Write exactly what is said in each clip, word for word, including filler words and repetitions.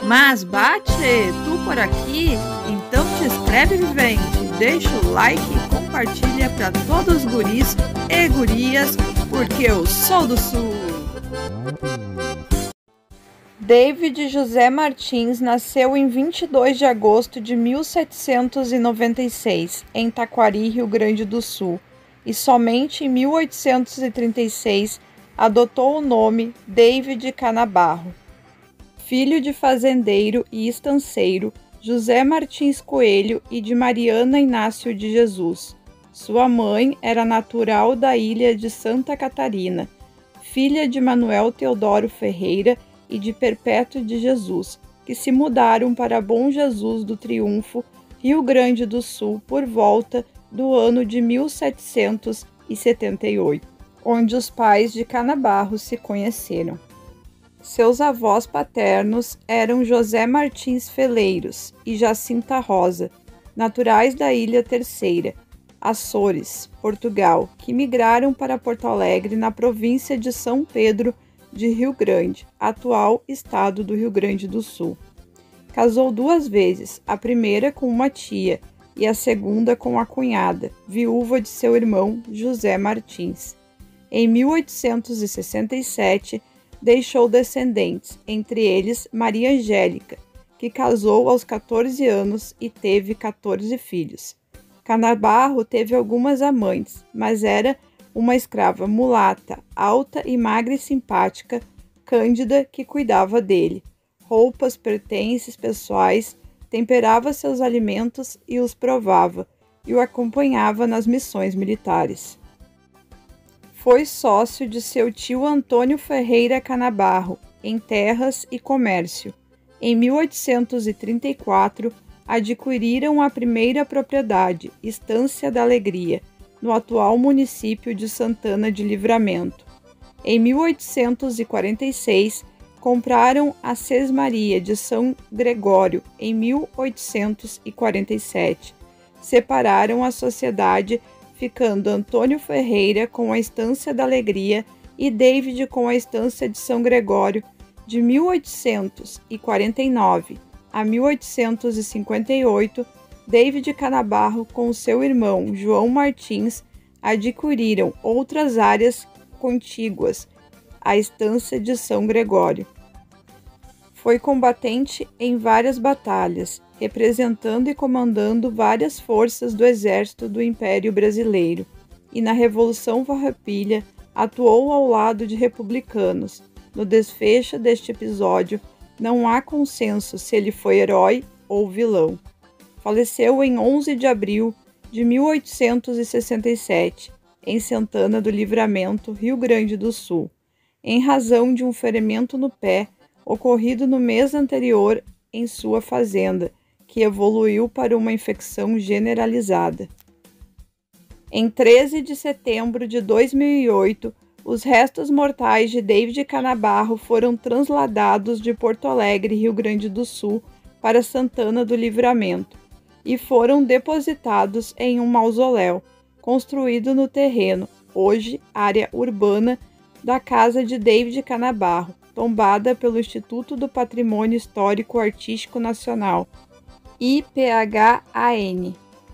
Mas bate, tu por aqui? Então te inscreve, vivente, deixa o like e compartilha para todos os guris e gurias, porque eu sou do Sul. David José Martins nasceu em vinte e dois de agosto de mil setecentos e noventa e seis, em Taquari, Rio Grande do Sul, e somente em mil oitocentos e trinta e seis adotou o nome David Canabarro. Filho de fazendeiro e estanceiro, José Martins Coelho e de Mariana Inácio de Jesus. Sua mãe era natural da ilha de Santa Catarina, filha de Manuel Teodoro Ferreira e de Perpétuo de Jesus, que se mudaram para Bom Jesus do Triunfo, Rio Grande do Sul, por volta do ano de mil setecentos e setenta e oito, onde os pais de Canabarro se conheceram. Seus avós paternos eram José Martins Feleiros e Jacinta Rosa, naturais da Ilha Terceira, Açores, Portugal, que migraram para Porto Alegre na província de São Pedro de Rio Grande, atual estado do Rio Grande do Sul. Casou duas vezes, a primeira com uma tia e a segunda com a cunhada, viúva de seu irmão José Martins. Em mil oitocentos e sessenta e sete, deixou descendentes, entre eles Maria Angélica, que casou aos quatorze anos e teve quatorze filhos. Canabarro teve algumas amantes, mas era uma escrava mulata, alta e magra e simpática, Cândida, que cuidava dele. Roupas, pertences pessoais, temperava seus alimentos e os provava, e o acompanhava nas missões militares. Foi sócio de seu tio Antônio Ferreira Canabarro, em terras e comércio. Em mil oitocentos e trinta e quatro, adquiriram a primeira propriedade, Estância da Alegria, no atual município de Santana de Livramento. Em mil oitocentos e quarenta e seis, compraram a Sesmaria de São Gregório, em mil oitocentos e quarenta e sete. Separaram a sociedade, ficando Antônio Ferreira com a Estância da Alegria e David com a Estância de São Gregório. De mil oitocentos e quarenta e nove a mil oitocentos e cinquenta e oito, David Canabarro com seu irmão João Martins adquiriram outras áreas contíguas à Estância de São Gregório. Foi combatente em várias batalhas, representando e comandando várias forças do Exército do Império Brasileiro, e na Revolução Farroupilha atuou ao lado de republicanos. No desfecho deste episódio, não há consenso se ele foi herói ou vilão. Faleceu em onze de abril de mil oitocentos e sessenta e sete, em Santana do Livramento, Rio Grande do Sul, em razão de um ferimento no pé ocorrido no mês anterior em sua fazenda, que evoluiu para uma infecção generalizada. Em treze de setembro de dois mil e oito, os restos mortais de David Canabarro foram transladados de Porto Alegre, Rio Grande do Sul, para Santana do Livramento, e foram depositados em um mausoléu, construído no terreno, hoje área urbana, da casa de David Canabarro, tombada pelo Instituto do Patrimônio Histórico Artístico Nacional, I P H A N.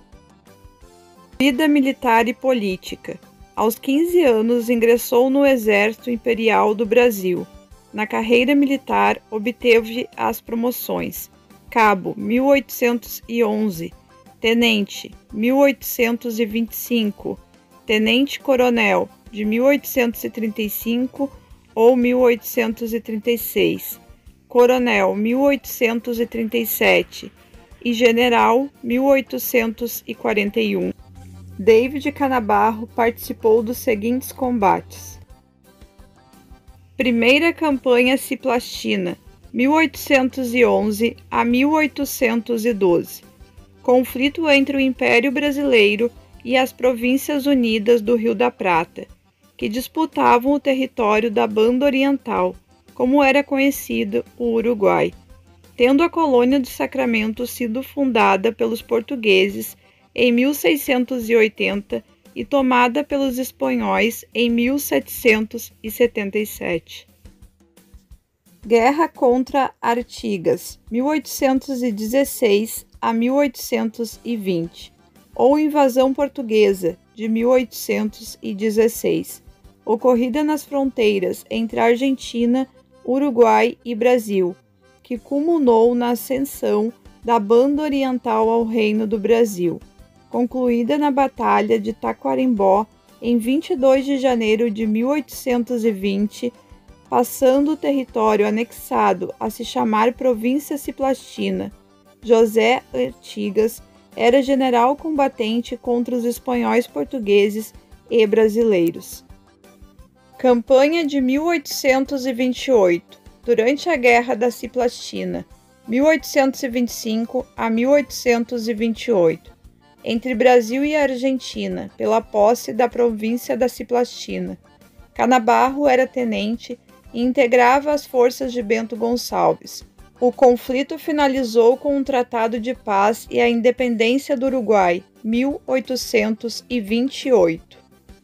Vida militar e política. Aos quinze anos ingressou no Exército Imperial do Brasil. Na carreira militar obteve as promoções: Cabo, mil oitocentos e onze, Tenente, mil oitocentos e vinte e cinco, Tenente-Coronel, de mil oitocentos e trinta e cinco ou mil oitocentos e trinta e seis, Coronel, mil oitocentos e trinta e sete e General, mil oitocentos e quarenta e um. David Canabarro participou dos seguintes combates: Primeira Campanha Ciplastina, mil oitocentos e onze a mil oitocentos e doze. Conflito entre o Império Brasileiro e as Províncias Unidas do Rio da Prata, que disputavam o território da Banda Oriental, como era conhecido o Uruguai, tendo a colônia do Sacramento sido fundada pelos portugueses em mil seiscentos e oitenta e tomada pelos espanhóis em mil setecentos e setenta e sete. Guerra contra Artigas, mil oitocentos e dezesseis a mil oitocentos e vinte, ou Invasão Portuguesa, de mil oitocentos e dezesseis, ocorrida nas fronteiras entre Argentina, Uruguai e Brasil, que culminou na ascensão da Banda Oriental ao Reino do Brasil, concluída na Batalha de Taquarembó em vinte e dois de janeiro de mil oitocentos e vinte, passando o território anexado a se chamar Província Ciplastina. José Artigas era general combatente contra os espanhóis, portugueses e brasileiros. Campanha de mil oitocentos e vinte e oito. Durante a Guerra da Ciplastina, mil oitocentos e vinte e cinco a mil oitocentos e vinte e oito, entre Brasil e Argentina, pela posse da província da Ciplastina. Canabarro era tenente e integrava as forças de Bento Gonçalves. O conflito finalizou com um tratado de paz e a independência do Uruguai, mil oitocentos e vinte e oito.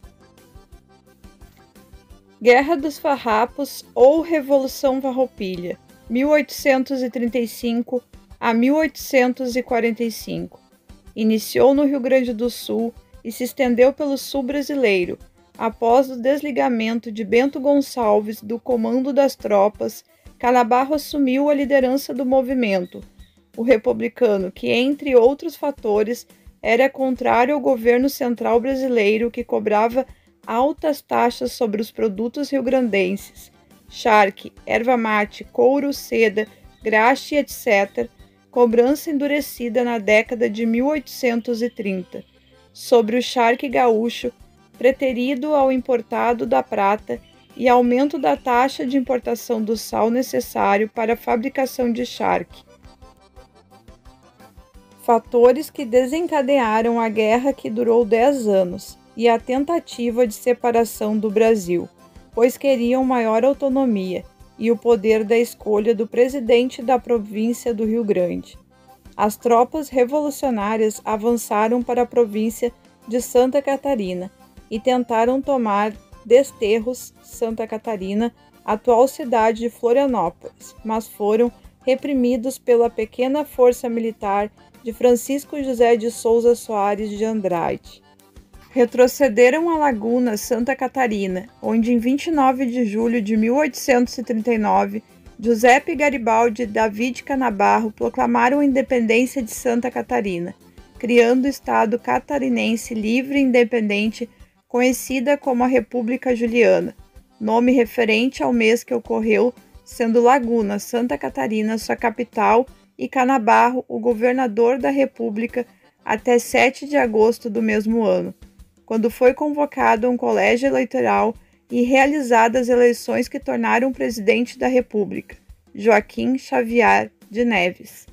Guerra dos Farrapos ou Revolução Farroupilha, mil oitocentos e trinta e cinco a mil oitocentos e quarenta e cinco. Iniciou no Rio Grande do Sul e se estendeu pelo sul brasileiro, após o desligamento de Bento Gonçalves do comando das tropas. Canabarro assumiu a liderança do movimento, o republicano, que, entre outros fatores, era contrário ao governo central brasileiro, que cobrava altas taxas sobre os produtos riograndenses, charque, erva mate, couro, seda, graxe, etcétera, cobrança endurecida na década de mil oitocentos e trinta, sobre o charque gaúcho, preterido ao importado da prata, e aumento da taxa de importação do sal necessário para a fabricação de charque. Fatores que desencadearam a guerra, que durou dez anos, e a tentativa de separação do Brasil, pois queriam maior autonomia e o poder da escolha do presidente da província do Rio Grande. As tropas revolucionárias avançaram para a província de Santa Catarina e tentaram tomar Desterros, Santa Catarina, atual cidade de Florianópolis, mas foram reprimidos pela pequena força militar de Francisco José de Souza Soares de Andrade. Retrocederam a Laguna, Santa Catarina, onde em vinte e nove de julho de mil oitocentos e trinta e nove, Giuseppe Garibaldi e David Canabarro proclamaram a independência de Santa Catarina, criando o Estado catarinense livre e independente, conhecida como a República Juliana, nome referente ao mês que ocorreu, sendo Laguna, Santa Catarina, sua capital, e Canabarro, o governador da República, até sete de agosto do mesmo ano, quando foi convocado um colégio eleitoral e realizadas eleições que tornaram presidente da República, Joaquim Xavier de Neves.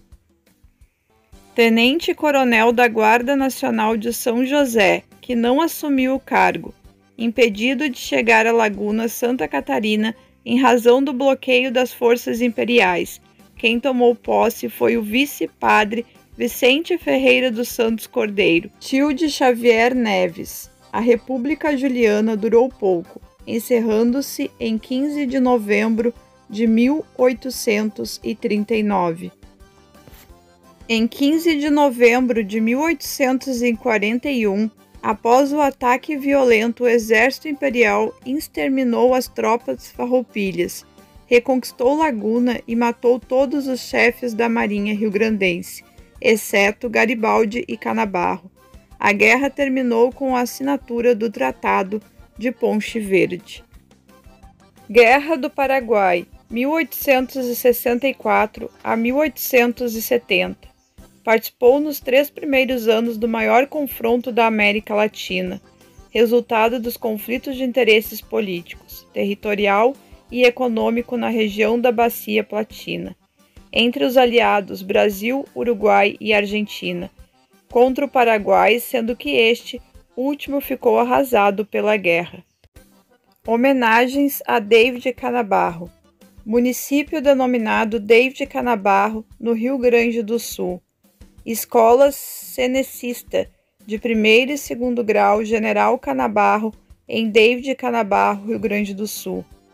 Tenente-coronel da Guarda Nacional de São José, que não assumiu o cargo, impedido de chegar a Laguna, Santa Catarina, em razão do bloqueio das forças imperiais. Quem tomou posse foi o vice-padre Vicente Ferreira dos Santos Cordeiro, tio de Xavier Neves. A República Juliana durou pouco, encerrando-se em quinze de novembro de mil oitocentos e trinta e nove. Em quinze de novembro de mil oitocentos e quarenta e um, após o ataque violento, o exército imperial exterminou as tropas farroupilhas, reconquistou Laguna e matou todos os chefes da marinha riograndense, exceto Garibaldi e Canabarro. A guerra terminou com a assinatura do Tratado de Ponte Verde. Guerra do Paraguai, mil oitocentos e sessenta e quatro a mil oitocentos e setenta. Participou nos três primeiros anos do maior confronto da América Latina, resultado dos conflitos de interesses políticos, territorial e econômico na região da Bacia Platina, entre os aliados Brasil, Uruguai e Argentina, contra o Paraguai, sendo que este último ficou arrasado pela guerra. Homenagens a David Canabarro. Município denominado David Canabarro, no Rio Grande do Sul. Escola Cenecista, de primeiro e segundo grau, General Canabarro, em David Canabarro, Rio Grande do Sul.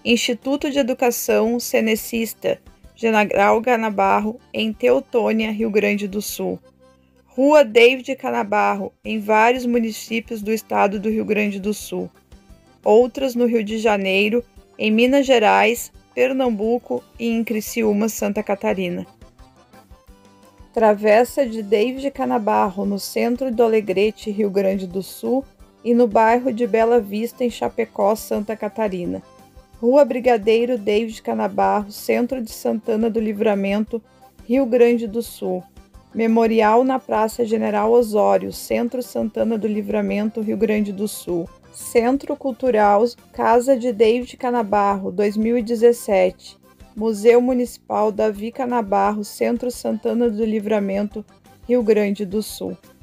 Instituto de Educação Cenecista, General Canabarro, em Teutônia, Rio Grande do Sul. Rua David Canabarro, em vários municípios do estado do Rio Grande do Sul. Outras no Rio de Janeiro, em Minas Gerais, Pernambuco e em Criciúma, Santa Catarina. Travessa de David Canabarro, no centro do Alegrete, Rio Grande do Sul, e no bairro de Bela Vista, em Chapecó, Santa Catarina. Rua Brigadeiro David Canabarro, centro de Santana do Livramento, Rio Grande do Sul. Memorial na Praça General Osório, Centro Santana do Livramento, Rio Grande do Sul. Centro Cultural Casa de David Canabarro, dois mil e dezessete. Museu Municipal Davi Canabarro, Centro Santana do Livramento, Rio Grande do Sul.